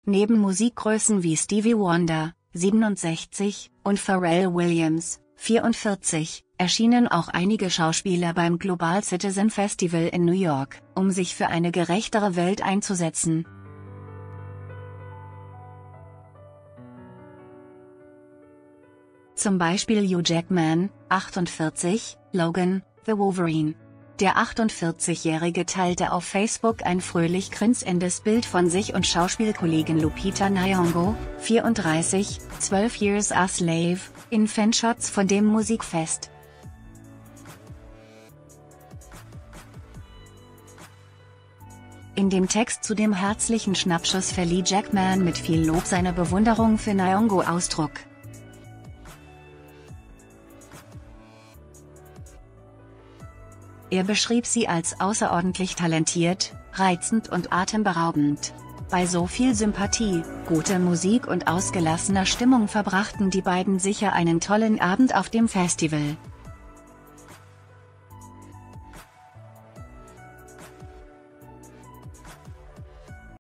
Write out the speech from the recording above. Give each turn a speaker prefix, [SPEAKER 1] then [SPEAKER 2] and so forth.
[SPEAKER 1] Neben Musikgrößen wie Stevie Wonder, 67, und Pharrell Williams, 44, erschienen auch einige Schauspieler beim Global Citizen Festival in New York, um sich für eine gerechtere Welt einzusetzen. Zum Beispiel Hugh Jackman, 48, Logan, The Wolverine. Der 48-Jährige teilte auf Facebook ein fröhlich grinsendes Bild von sich und Schauspielkollegin Lupita Nyong'o, 34, 12 Years a Slave, in Fanshots von dem Musikfest. In dem Text zu dem herzlichen Schnappschuss verlieh Jackman mit viel Lob seine Bewunderung für Nyong'o Ausdruck. Er beschrieb sie als außerordentlich talentiert, reizend und atemberaubend. Bei so viel Sympathie, guter Musik und ausgelassener Stimmung verbrachten die beiden sicher einen tollen Abend auf dem Festival.